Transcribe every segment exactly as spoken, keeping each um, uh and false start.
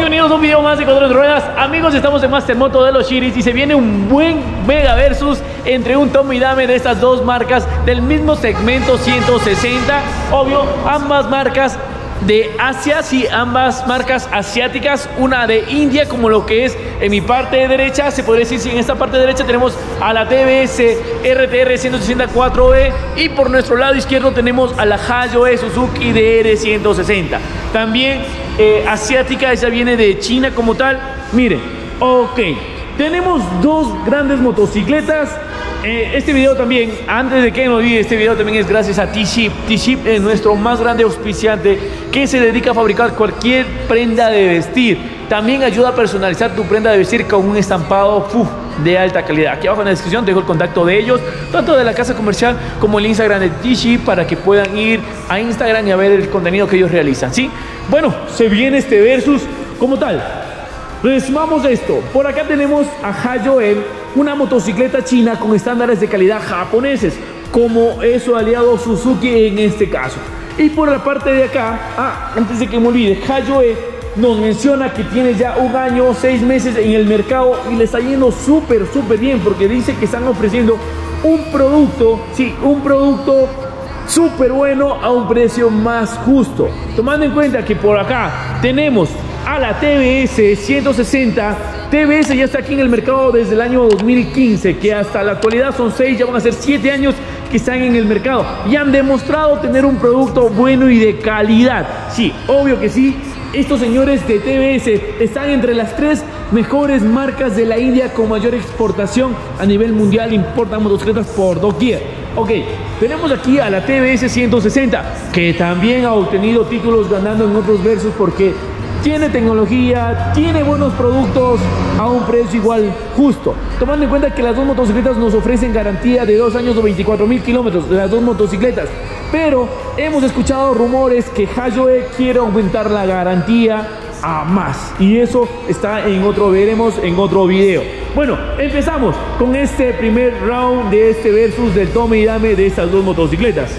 bienvenidos a un video más de Cuatro Ruedas. Amigos, estamos en Master Moto de los Chiris y se viene un buen mega versus entre un toma y dame de estas dos marcas del mismo segmento ciento sesenta. Obvio, ambas marcas de Asia, sí, ambas marcas asiáticas, una de India, como lo que es en mi parte derecha, se podría decir, si en esta parte derecha tenemos a la T V S R T R ciento sesenta cuatro E y por nuestro lado izquierdo tenemos a la Hayoe Suzuki D R ciento sesenta, también eh, asiática, esa viene de China como tal. Miren, ok, tenemos dos grandes motocicletas. Eh, este video también, antes de que me olvide, este video también es gracias a T-Ship. T-Ship es nuestro más grande auspiciante que se dedica a fabricar cualquier prenda de vestir. También ayuda a personalizar tu prenda de vestir con un estampado uf, de alta calidad. Aquí abajo en la descripción dejo el contacto de ellos, tanto de la casa comercial como el Instagram de T-Ship, para que puedan ir a Instagram y a ver el contenido que ellos realizan, ¿sí? Bueno, se viene este versus como tal. Resumamos esto. Por acá tenemos a Hayoe, una motocicleta china con estándares de calidad japoneses, como es su aliado Suzuki en este caso. Y por la parte de acá, ah, antes de que me olvide, Hayoe nos menciona que tiene ya un año, seis meses en el mercado y le está yendo súper, súper bien, porque dice que están ofreciendo un producto, sí, un producto súper bueno a un precio más justo. Tomando en cuenta que por acá tenemos a la T V S ciento sesenta. T V S ya está aquí en el mercado desde el año dos mil quince, que hasta la actualidad son seis, ya van a ser siete años que están en el mercado y han demostrado tener un producto bueno y de calidad. Sí, obvio que sí. Estos señores de T V S están entre las tres mejores marcas de la India con mayor exportación a nivel mundial. Importan motocicletas por doquier. Ok, tenemos aquí a la T V S ciento sesenta, que también ha obtenido títulos ganando en otros versus porque tiene tecnología, tiene buenos productos a un precio igual justo. Tomando en cuenta que las dos motocicletas nos ofrecen garantía de dos años o veinticuatro mil kilómetros, las dos motocicletas. Pero hemos escuchado rumores que Hayoe quiere aumentar la garantía a más. Y eso está en otro, veremos en otro video. Bueno, empezamos con este primer round de este versus del tome y dame de estas dos motocicletas.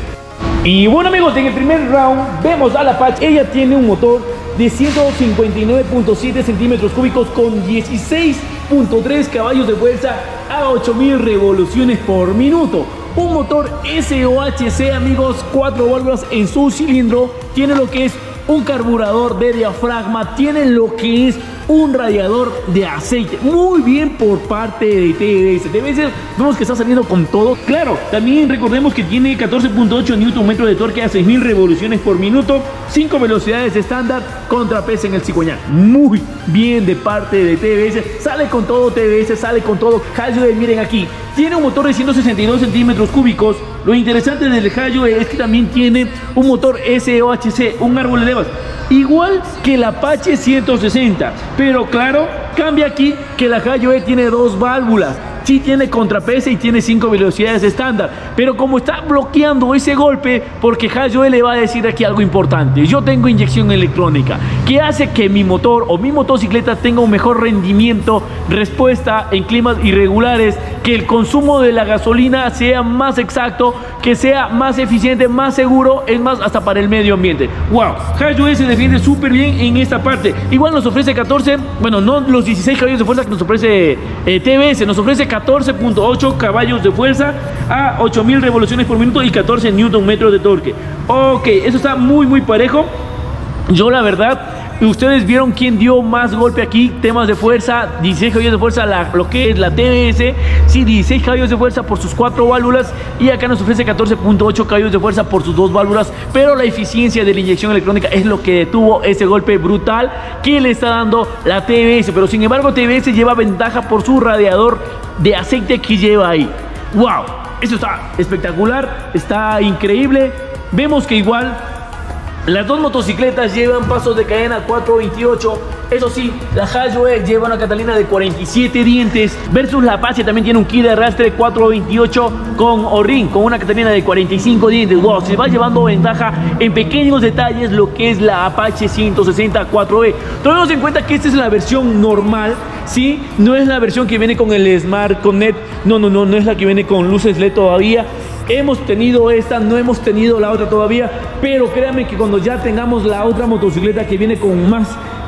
Y bueno amigos, en el primer round vemos a la Apache. Ella tiene un motor de ciento cincuenta y nueve punto siete centímetros cúbicos con dieciséis punto tres caballos de fuerza a ocho mil revoluciones por minuto. Un motor S O H C, amigos, cuatro válvulas en su cilindro. Tiene lo que es un carburador de diafragma, tiene lo que es un radiador de aceite. Muy bien por parte de T V S. T V S vemos que está saliendo con todo. Claro, también recordemos que tiene catorce punto ocho newton metros de torque a seis mil revoluciones por minuto, cinco velocidades estándar, contrapeso en el cigüeñal. Muy bien de parte de T V S. Sale con todo T V S, sale con todo. Hayoe, miren aquí, tiene un motor de ciento sesenta y dos centímetros cúbicos. Lo interesante del Hayoe es que también tiene un motor S O H C, un árbol de levas, igual que el Apache ciento sesenta. Pero claro, cambia aquí que la Hayoe tiene dos válvulas. Sí tiene contrapeso y tiene cinco velocidades estándar, pero como está bloqueando ese golpe, porque Hayoe le va a decir aquí algo importante: yo tengo inyección electrónica, que hace que mi motor o mi motocicleta tenga un mejor rendimiento, respuesta en climas irregulares, que el consumo de la gasolina sea más exacto, que sea más eficiente, más seguro, es más, hasta para el medio ambiente. Wow, Hayoe se defiende súper bien en esta parte. Igual nos ofrece catorce, bueno, no los dieciséis caballos de fuerza que nos ofrece eh, T V S, nos ofrece catorce punto ocho caballos de fuerza a ocho mil revoluciones por minuto y catorce newton metros de torque. Ok, eso está muy muy parejo. Yo la verdad, ustedes vieron quién dio más golpe aquí. Temas de fuerza, dieciséis caballos de fuerza, la, lo que es la T V S, sí, dieciséis caballos de fuerza por sus cuatro válvulas, y acá nos ofrece catorce punto ocho caballos de fuerza por sus dos válvulas, pero la eficiencia de la inyección electrónica es lo que detuvo ese golpe brutal que le está dando la T V S. Pero sin embargo T V S lleva ventaja por su radiador de aceite que lleva ahí. Wow, eso está espectacular, está increíble. Vemos que igual las dos motocicletas llevan pasos de cadena cuatro veintiocho. Eso sí, la Hayoe lleva una Catalina de cuarenta y siete dientes, versus la Apache también tiene un kit de arrastre cuatro veintiocho con O-ring, con una Catalina de cuarenta y cinco dientes. Wow, se va llevando ventaja en pequeños detalles lo que es la Apache ciento sesenta cuatro E. Tomemos en cuenta que esta es la versión normal, ¿sí? No es la versión que viene con el Smart Connect. No, no, no, no es la que viene con luces L E D todavía. Hemos tenido esta, no hemos tenido la otra todavía, pero créanme que cuando ya tengamos la otra motocicleta que viene con más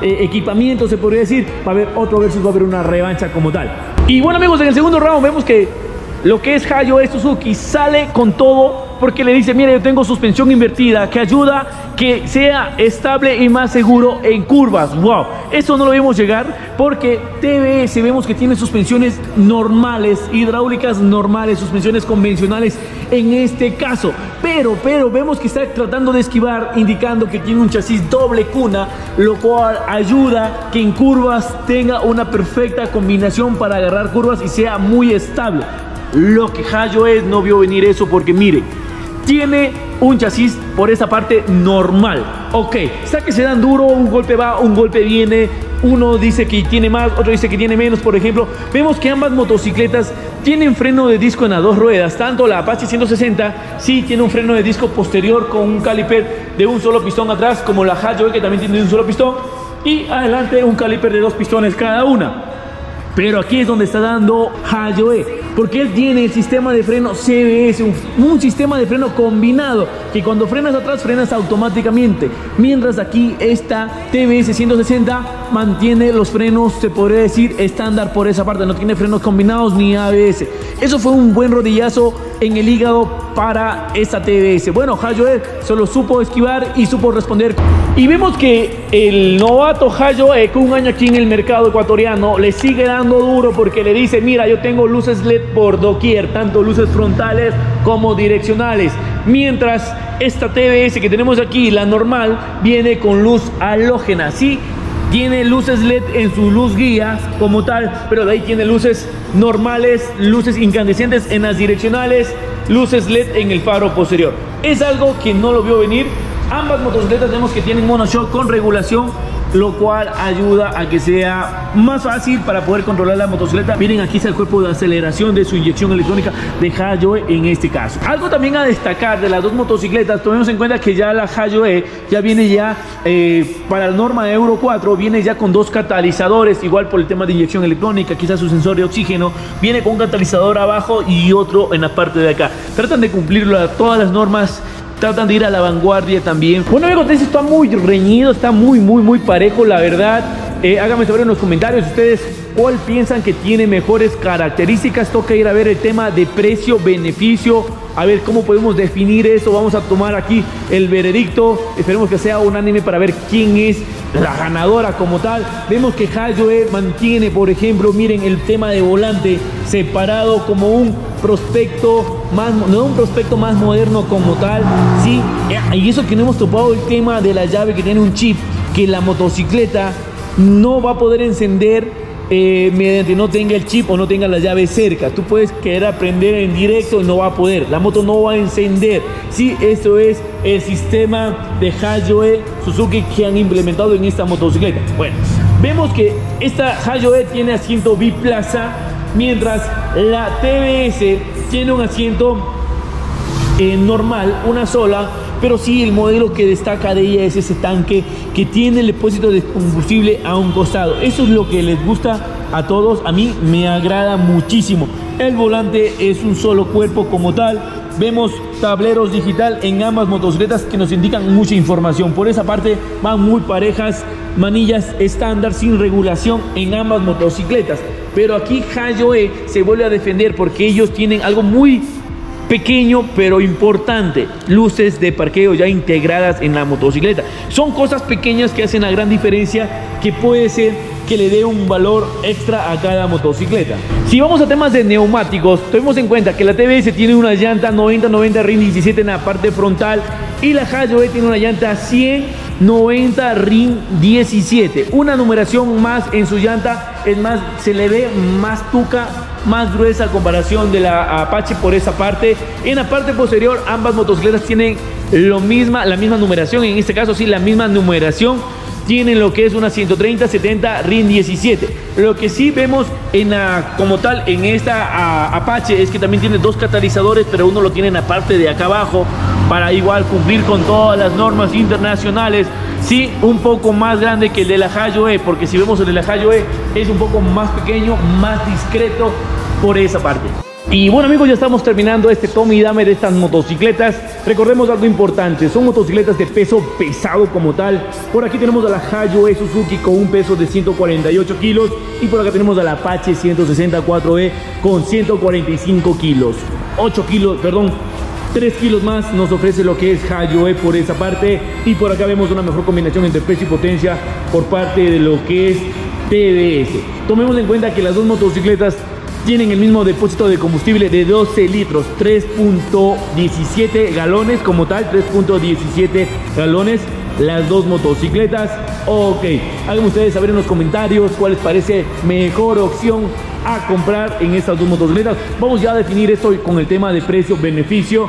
eh, equipamiento, se podría decir. Va a haber otro versus, va a haber una revancha como tal. Y bueno, amigos, en el segundo round vemos que lo que es Hayoe Suzuki sale con todo, porque le dice, mira, yo tengo suspensión invertida que ayuda que sea estable y más seguro en curvas. Wow, eso no lo vemos llegar, porque T V S vemos que tiene suspensiones normales, hidráulicas normales, suspensiones convencionales en este caso, pero, pero vemos que está tratando de esquivar, indicando que tiene un chasis doble cuna, lo cual ayuda que en curvas tenga una perfecta combinación para agarrar curvas y sea muy estable. Lo que Hayoe no vio venir eso, porque mire, tiene un chasis por esa parte normal. Ok, está que se dan duro, un golpe va, un golpe viene. Uno dice que tiene más, otro dice que tiene menos, por ejemplo. Vemos que ambas motocicletas tienen freno de disco en las dos ruedas. Tanto la Apache ciento sesenta sí tiene un freno de disco posterior con un caliper de un solo pistón atrás, como la Hayoe, que también tiene un solo pistón, y adelante un caliper de dos pistones cada una. Pero aquí es donde está dando Hayoe, porque él tiene el sistema de freno C B S, un, un sistema de freno combinado, que cuando frenas atrás, frenas automáticamente. Mientras aquí esta T V S ciento sesenta mantiene los frenos, se podría decir, estándar por esa parte. No tiene frenos combinados ni A B S. Eso fue un buen rodillazo en el hígado para esta T V S. Bueno, Hayoe solo supo esquivar y supo responder. Y vemos que el novato Hayoe, con un año aquí en el mercado ecuatoriano, le sigue dando duro, porque le dice, mira, yo tengo luces L E D por doquier, tanto luces frontales como direccionales. Mientras esta T V S que tenemos aquí, la normal, viene con luz halógena. Sí, tiene luces L E D en su luz guía como tal, pero de ahí tiene luces normales, luces incandescentes en las direccionales, luces L E D en el faro posterior. Es algo que no lo vio venir. Ambas motocicletas vemos que tienen monoshock con regulación, lo cual ayuda a que sea más fácil para poder controlar la motocicleta. Miren, aquí está el cuerpo de aceleración de su inyección electrónica de Hayoe en este caso. Algo también a destacar de las dos motocicletas, tomemos en cuenta que ya la Hayoe ya viene ya eh, para la norma de Euro cuatro, viene ya con dos catalizadores, igual por el tema de inyección electrónica, quizás su sensor de oxígeno, viene con un catalizador abajo y otro en la parte de acá. Tratan de cumplir todas las normas, tratan de ir a la vanguardia también. Bueno, amigos, esto está muy reñido, está muy, muy, muy parejo, la verdad. Eh, háganme saber en los comentarios ustedes cuál piensan que tiene mejores características. Toca ir a ver el tema de precio-beneficio, a ver cómo podemos definir eso. Vamos a tomar aquí el veredicto. Esperemos que sea unánime para ver quién es la ganadora como tal. Vemos que Hayoe mantiene, por ejemplo, miren el tema de volante separado como un prospecto más, no un prospecto más moderno como tal, sí, y eso que no hemos topado el tema de la llave que tiene un chip, que la motocicleta no va a poder encender eh, mediante no tenga el chip o no tenga la llave cerca. Tú puedes querer aprender en directo y no va a poder, la moto no va a encender. Sí, esto es el sistema de Hayoe Suzuki que han implementado en esta motocicleta. Bueno, vemos que esta Hayoe tiene asiento biplaza, mientras la T V S tiene un asiento eh, normal, una sola, pero sí el modelo que destaca de ella es ese tanque que tiene el depósito de combustible a un costado. Eso es lo que les gusta a todos, a mí me agrada muchísimo. El volante es un solo cuerpo como tal. Vemos tableros digital en ambas motocicletas que nos indican mucha información. Por esa parte van muy parejas, manillas estándar sin regulación en ambas motocicletas. Pero aquí Hayoe se vuelve a defender porque ellos tienen algo muy pequeño pero importante: luces de parqueo ya integradas en la motocicleta. Son cosas pequeñas que hacen la gran diferencia, que puede ser que le dé un valor extra a cada motocicleta. Si vamos a temas de neumáticos, tenemos en cuenta que la T V S tiene una llanta noventa noventa R I N diecisiete en la parte frontal y la Hayoe tiene una llanta cien noventa R I N diecisiete, una numeración más en su llanta. Es más, se le ve más tuca, más gruesa a comparación de la Apache por esa parte. En la parte posterior ambas motocicletas tienen lo misma, la misma numeración, en este caso sí, la misma numeración. Tienen lo que es una ciento treinta setenta R I N diecisiete. Lo que sí vemos en la, como tal en esta a, Apache es que también tiene dos catalizadores, pero uno lo tiene en la parte de acá abajo para igual cumplir con todas las normas internacionales. Sí, un poco más grande que el de la Hayoe, porque si vemos el de la Hayoe es un poco más pequeño, más discreto por esa parte. Y bueno amigos, ya estamos terminando este tome y dame de estas motocicletas. Recordemos algo importante, son motocicletas de peso pesado como tal. Por aquí tenemos a la Hayo-E Suzuki con un peso de ciento cuarenta y ocho kilos. Y por acá tenemos a la Apache ciento sesenta cuatro E con ciento cuarenta y cinco kilos. ocho kilos, perdón, tres kilos más nos ofrece lo que es Hayo-E por esa parte. Y por acá vemos una mejor combinación entre peso y potencia por parte de lo que es T D S. Tomemos en cuenta que las dos motocicletas tienen el mismo depósito de combustible de doce litros, tres punto diecisiete galones como tal, tres punto diecisiete galones las dos motocicletas. Ok, hagan ustedes saber en los comentarios cuál les parece mejor opción a comprar en estas dos motocicletas. Vamos ya a definir esto con el tema de precio-beneficio.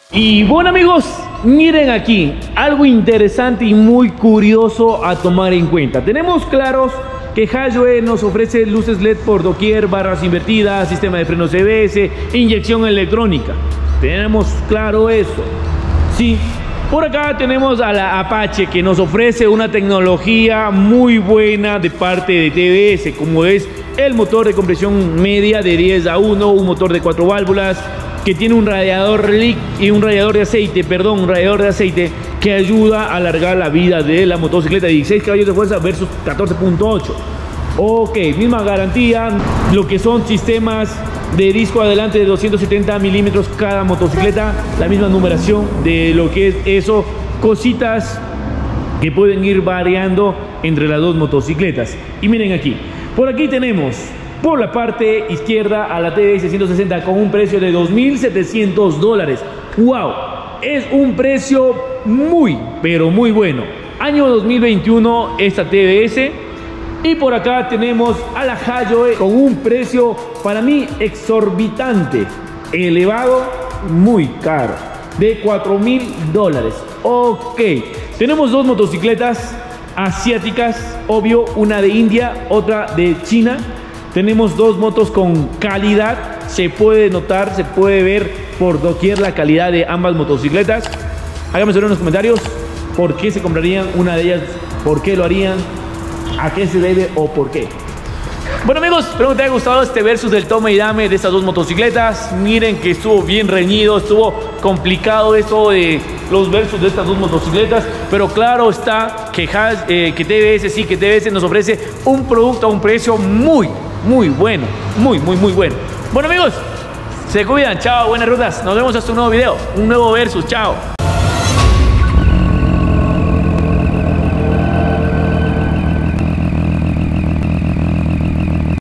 Y bueno amigos, miren aquí, algo interesante y muy curioso a tomar en cuenta. Tenemos claros que Hayo-E nos ofrece luces L E D por doquier, barras invertidas, sistema de frenos C B S, inyección electrónica. Tenemos claro eso. Sí. Por acá tenemos a la Apache, que nos ofrece una tecnología muy buena de parte de T D S, como es el motor de compresión media de diez a uno, un motor de cuatro válvulas, que tiene un radiador lic y un radiador de aceite, perdón, un radiador de aceite que ayuda a alargar la vida de la motocicleta, de dieciséis caballos de fuerza versus catorce punto ocho. Ok, misma garantía, lo que son sistemas de disco adelante de doscientos setenta milímetros cada motocicleta, la misma numeración de lo que es eso, cositas que pueden ir variando entre las dos motocicletas. Y miren aquí, por aquí tenemos por la parte izquierda a la T D S ciento sesenta con un precio de dos mil setecientos dólares. ¡Wow! Es un precio muy, pero muy bueno. Año dos mil veintiuno esta T D S. Y por acá tenemos a la Hayo-E con un precio para mí exorbitante, elevado, muy caro, de cuatro mil dólares. Ok, tenemos dos motocicletas asiáticas, obvio, una de India, otra de China. Tenemos dos motos con calidad, se puede notar, se puede ver por doquier la calidad de ambas motocicletas. Háganme saber en los comentarios por qué se comprarían una de ellas, por qué lo harían, a qué se debe o por qué. Bueno amigos, espero que te haya gustado este versus del toma y dame de estas dos motocicletas. Miren que estuvo bien reñido, estuvo complicado esto de los versus de estas dos motocicletas, pero claro está que, Has, eh, que T V S sí, que T V S nos ofrece un producto a un precio muy, muy bueno, muy, muy, muy bueno. Bueno amigos, se cuidan, chao, buenas rutas, nos vemos hasta un nuevo video, un nuevo versus, chao.